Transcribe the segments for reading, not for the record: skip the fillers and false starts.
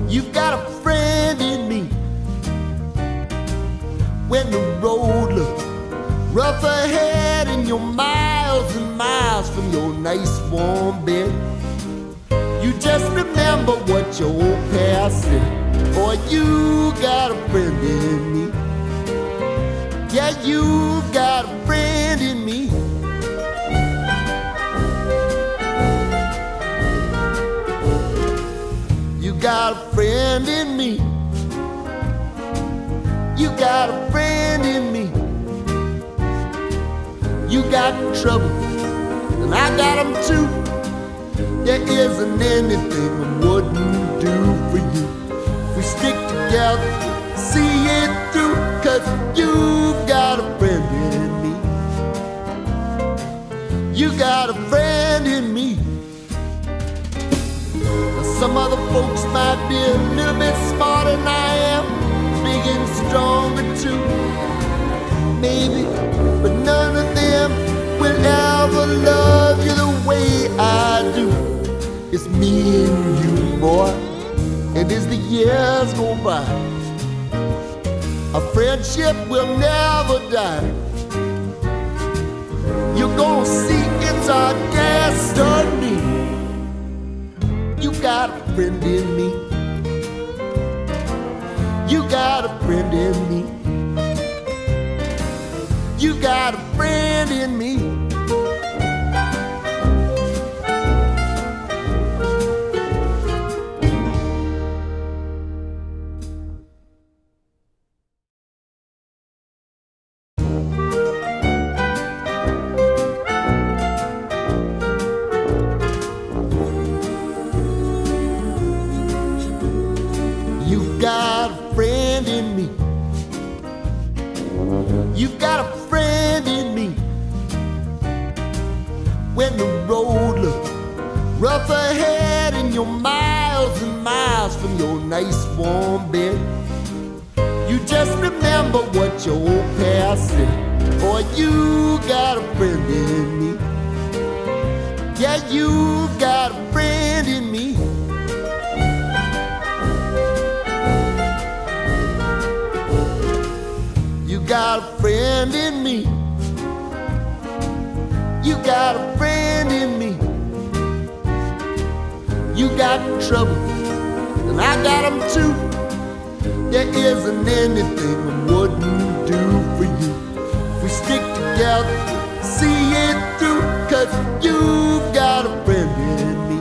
You've got a friend in me. When the road looks rough ahead and you're miles and miles from your nice warm bed, you just remember what your old past said. Boy, you got a friend in me. Yeah, you got a friend in me. You got a friend in me. You got a friend in me. You got trouble, and I got them too. There isn't anything I wouldn't do for you. If we stick together, see it through, 'cause you've got a friend in me. You got a friend in me. Now some other folks might be a little bit smarter than I am, big and stronger too, maybe, but none of them will ever love you the way I do. It's me and you, boy, and as the years go by, our friendship will never die. You're gonna see it's our destiny. You got a friend in me. You got a friend in me. You got a friend in me. You've got a friend in me. You've got a friend in me. When the road looks rough ahead and you're miles and miles from your nice warm bed, you just remember what your old past said. Boy, you got a friend in me. Yeah, you've got a friend in me. You got a friend in me. You got a friend in me. You got trouble, and I got them too. There isn't anything I wouldn't do for you. If we stick together, see it through, 'cause you've got a friend in me.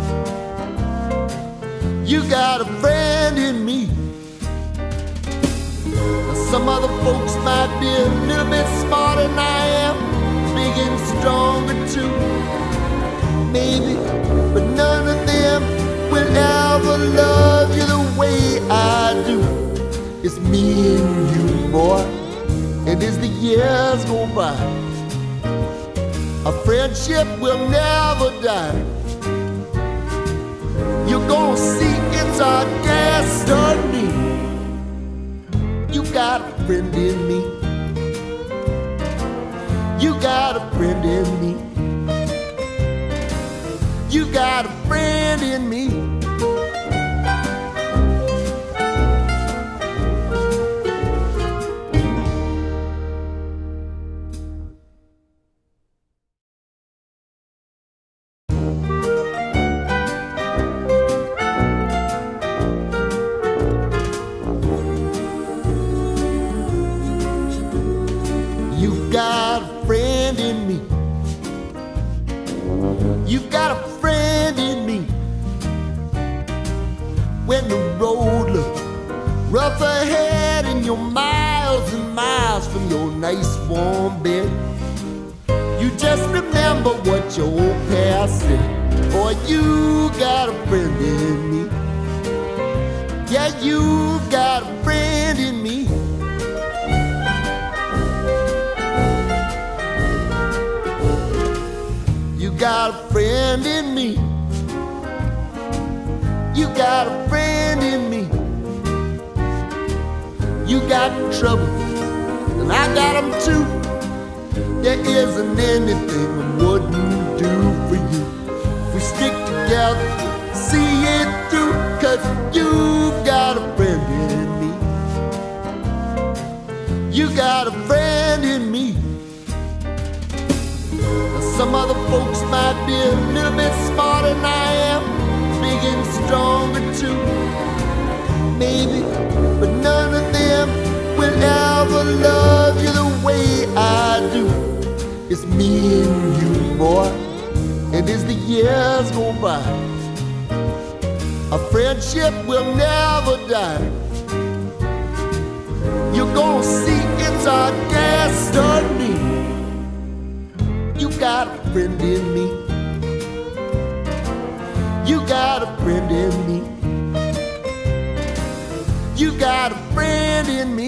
You got a friend in me. Some other folks might be a little bit smarter than I am, big and stronger too, maybe, but none of them will ever love you the way I do. It's me and you, boy, and as the years go by, our friendship will never die. You're gonna see it's our destiny. You got a friend in me. You got a friend in me. You got a friend in me. You've got a friend in me. You've got a friend in me. When the road looks rough ahead and you're miles and miles from your nice warm bed, you just remember what your old past said. Boy, you got a friend in me. Yeah, you got a friend in me. You got a friend in me. You got a friend in me. You got trouble, and I got them too. There isn't anything I wouldn't do for you. If we stick together, see it through, 'cause you You got a friend in me. Some other folks might be a little bit smarter than I am, big and stronger too, maybe, but none of them will ever love you the way I do. It's me and you, boy, and as the years go by, our friendship will never die. You're gonna see it's our destiny. You got a friend in me. You got a friend in me. You got a friend in me.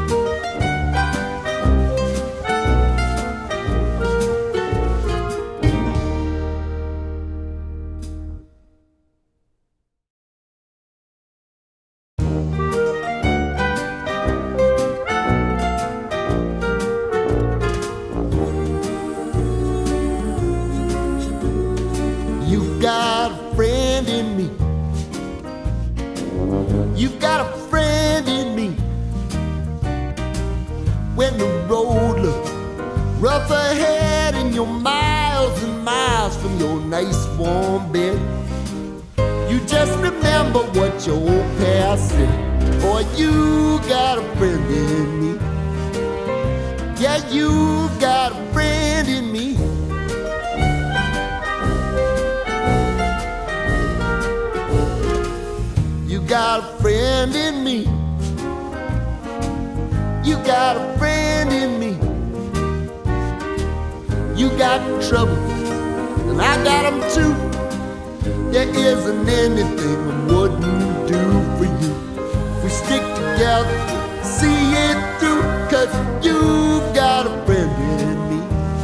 You've got a friend in me. You've got a friend in me. When the road looks rough ahead and you're miles and miles from your nice warm bed, you just remember what your old past said. Boy, you got a friend in me. Yeah, you got a friend in me. You got a friend in me. You got a friend in me. You got trouble, and I got them too. There isn't anything I wouldn't do for you. If we stick together, see it through, 'cause you've got a friend in me.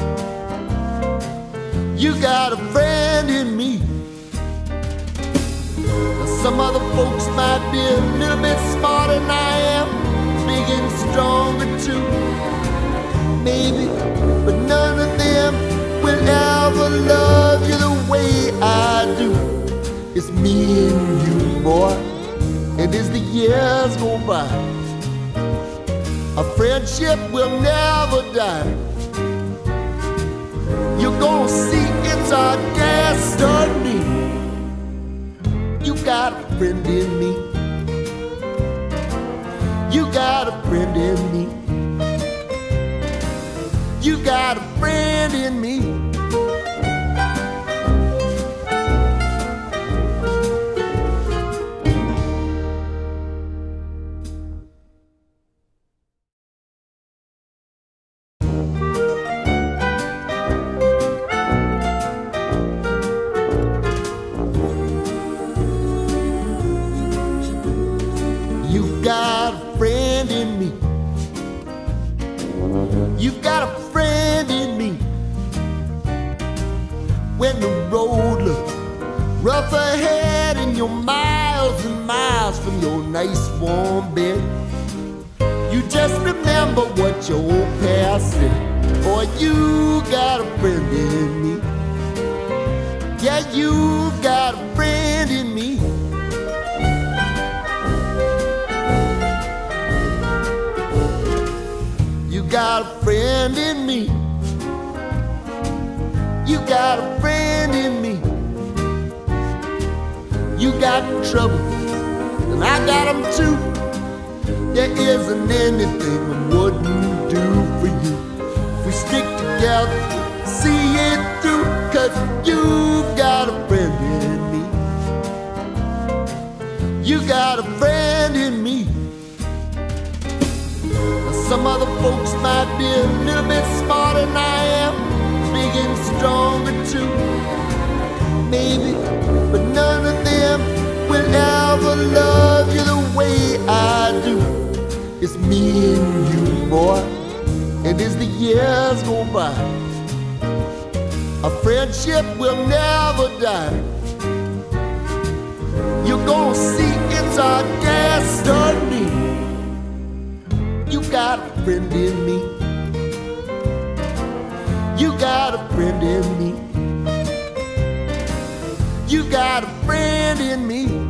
You got a friend in me. Some other folks might be a little bit smarter than I am, big and stronger too, maybe, but none of them will ever love you the way I do. It's me and you, boy, and as the years go by, our friendship will never die. You're gonna see it's our destiny. You got a friend in me. You got a friend in me. You got a friend in me. You've got a friend in me. You've got a friend in me. When the road looks rough ahead and you're miles and miles from your nice warm bed, you just remember what your old past said. Boy, you got a friend in me. Yeah, you've got a friend in me. You got a friend in me. You got a friend in me. You got trouble, and I got them too. There isn't anything I wouldn't do for you. If we stick together, see it through, 'cause you've got a friend in me. You got a friend in me. Some other folks might be a little bit smarter than I am, big and stronger too, maybe, but none of them will ever love you the way I do. It's me and you, boy, and as the years go by, our friendship will never die. You're gonna see it's our destiny. You got a friend in me. You got a friend in me. You got a friend in me.